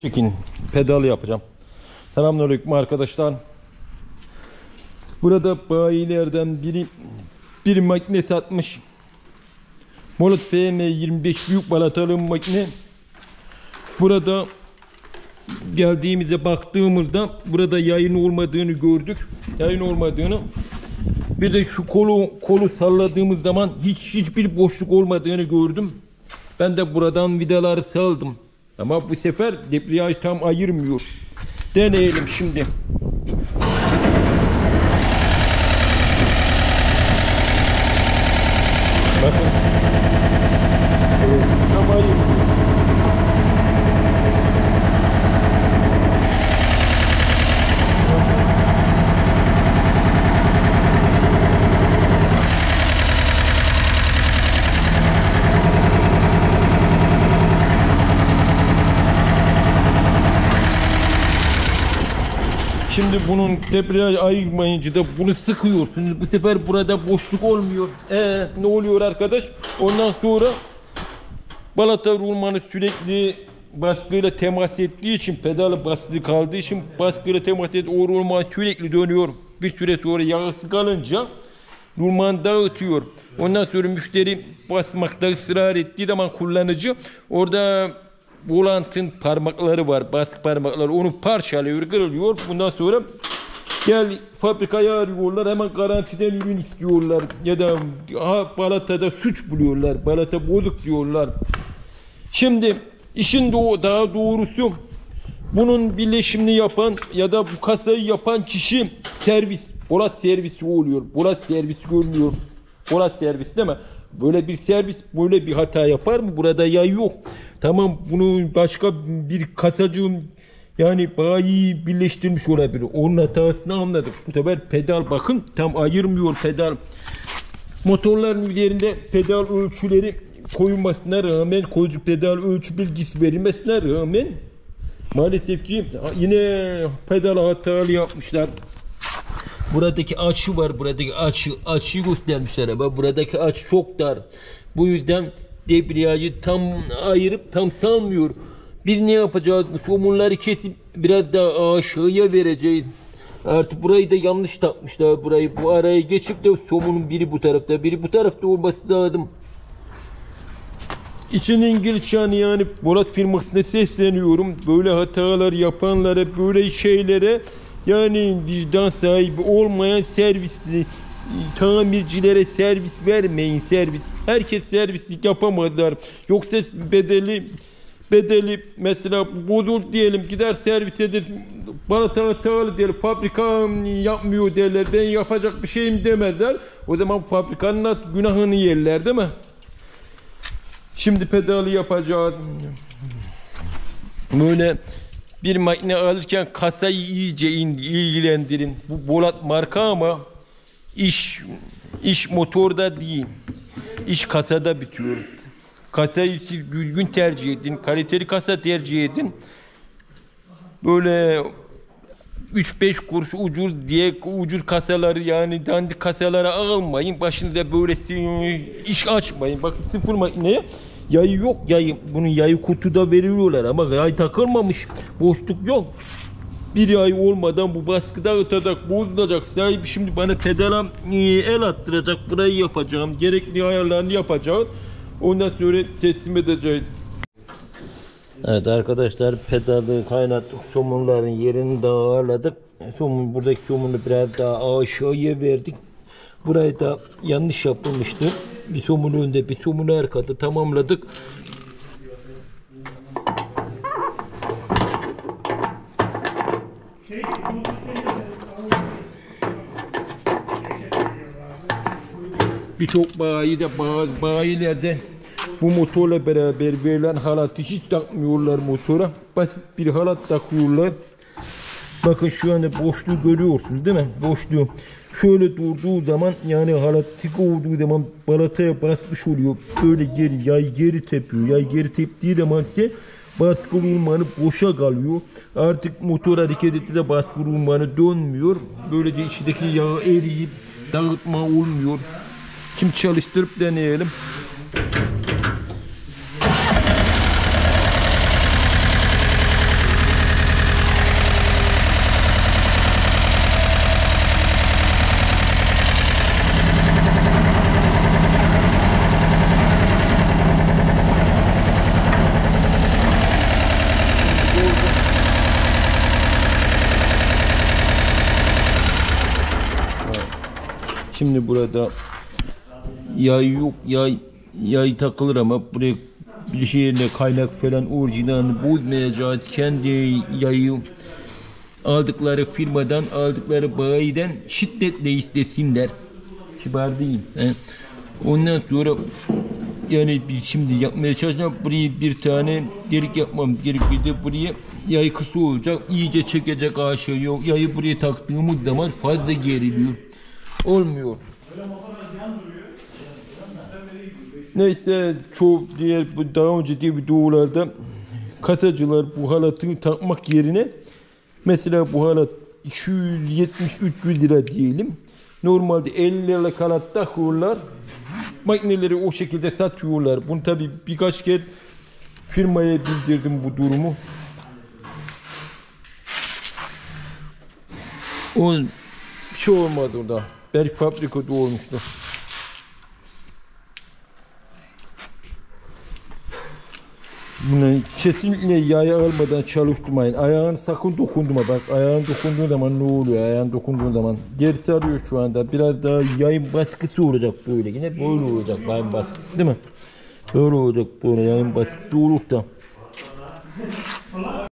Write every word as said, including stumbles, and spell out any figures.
Çekin pedal yapacağım. Selamünaleyküm arkadaşlar. Burada bayilerden biri bir makine satmış. Molat F M yirmi beş büyük balatalı makine. Burada geldiğimizde baktığımızda burada yayın olmadığını gördük. Yayın olmadığını. Bir de şu kolu kolu salladığımız zaman hiç hiçbir boşluk olmadığını gördüm. Ben de buradan vidaları saldım. Ama bu sefer debriyaj tam ayırmıyor. Deneyelim şimdi. Bakın. Tam ayırmıyor. Şimdi bunun debriyaj ayırmayınca da bunu sıkıyorsunuz. Bu sefer burada boşluk olmuyor. Ee, ne oluyor arkadaş? Ondan sonra balata rulmanı sürekli baskıyla temas ettiği için, pedalı basılı kaldığı için baskıyla temas ettiği o rulman sürekli dönüyor. Bir süre sonra yağsız kalınca rulman dağıtıyor. Ondan sonra müşteri basmakta ısrar ettiği zaman kullanıcı orada volantın parmakları var, baskı parmakları, onu parçalıyor, kırılıyor. Bundan sonra gel fabrikaya arıyorlar, hemen garantiden ürün istiyorlar ya da ha, balatada suç buluyorlar, balata bozuk diyorlar. Şimdi işin doğ daha doğrusu bunun birleşimini yapan ya da bu kasayı yapan kişi servis, bolat servisi oluyor. Bolat servisi görmüyor. Bolat servis değil mi? Böyle bir servis böyle bir hata yapar mı? Burada yay yok. Tamam, bunu başka bir kasacı yani bayi birleştirmiş olabilir. Onun hatasını anladık. Bu sefer pedal bakın tam ayırmıyor pedal. Motorların üzerinde pedal ölçüleri koyulmasına rağmen, koyucu pedal ölçü bilgisi verilmesine rağmen maalesef ki yine pedal hatalı yapmışlar. Buradaki açı var, buradaki açı, açıyı göstermişler ama buradaki açı çok dar. Bu yüzden debriyajı tam ayırıp tam salmıyor. Biz ne yapacağız? Bu somunları kesip biraz daha aşağıya vereceğiz. Artık burayı da yanlış takmışlar. Burayı bu araya geçip de somunun biri bu tarafta, biri bu tarafta olması lazım. İçin İngilizce yani Bolat firmasına sesleniyorum. Böyle hatalar yapanlara, böyle şeylere yani vicdan sahibi olmayan servisli tamircilere servis vermeyin, servis. Herkes servislik yapamazlar. Yoksa bedeli bedeli mesela bozul diyelim, gider servis eder, balata hatalı diyelim, fabrika yapmıyor derler, ben yapacak bir şeyim demezler. O zaman fabrikanın günahını yerler değil mi? Şimdi pedalı yapacağız. Böyle bir makine alırken kasayı iyice ilgilendirin. Bu Bolat marka ama iş iş motorda değil. İş kasada bitiyor. Kasayı düzgün tercih edin. Kaliteli kasa tercih edin. Böyle üç beş kuruş ucuz diye ucuz kasaları yani dandik kasalara almayın. Başınıza böylesi iş açmayın. Bakın sıfır makineye yayı yok. Yayı, bunun yayı kutuda veriyorlar ama yay takılmamış. Boşluk yok. Bir ay olmadan bu baskı dağıtacak, bozulacak. Sahibi şimdi bana pedala el attıracak. Burayı yapacağım. Gerekli ayarlarını yapacağım. Ondan sonra teslim edeceğiz. Evet arkadaşlar, pedalı kaynattık. Somunların yerini daha ağırladık. Somun, buradaki somunu biraz daha aşağıya verdik. Burayı da yanlış yapılmıştı. Bir somunu önde, bir somunu arkada tamamladık. Birçok bayi de bayilerde bu motorla beraber verilen halatı hiç takmıyorlar motora. Basit bir halat takıyorlar. Bakın şu anda boşluğu görüyorsunuz değil mi? Boşluğu. Şöyle durduğu zaman yani halat tık olduğu zaman balataya basmış oluyor. Böyle geri yay geri tepiyor. Yay geri teptiği zaman ise baskı rulmanı boşa kalıyor. Artık motor hareket ettiği de baskı rulmanı dönmüyor. Böylece içindeki yağı eriyip dağıtma olmuyor. Şimdi çalıştırıp deneyelim. Şimdi burada yay yok, yay yay takılır ama buraya bir şeyle kaynak falan orijinalini bozmayacağız. Kendi yayı aldıkları firmadan, aldıkları bayiden şiddetle istesinler. Kibar değil. He. Ondan sonra yani biz şimdi yapmaya çalışacağım. Buraya bir tane delik yapmam gerekiyor de buraya yay kısa olacak. İyice çekecek aşağı yok. Yayı buraya taktığımız zaman fazla geriliyor. Olmuyor. Neyse çoğu diğer bu daha önce diye videolarda kasacılar bu halatı takmak yerine mesela bu halat iki yüz yetmiş üç yüz lira diyelim. Normalde elli liralık halat takıyorlar. Makineleri o şekilde satıyorlar. Bunu tabi birkaç kez firmaya bildirdim bu durumu. O bir şey olmadı orada. Belki fabrikada olmuştu. Bunu kesinlikle yayı almadan çalıştırmayın. Ayağını sakın dokundurma. Bak ayağın dokunduğu zaman ne oluyor? Ayağın dokunduğu zaman geri sarıyor şu anda. Biraz daha yayın baskısı olacak böyle. Yine böyle olacak yayın baskısı değil mi? Böyle olacak böyle yayın baskısı olursa.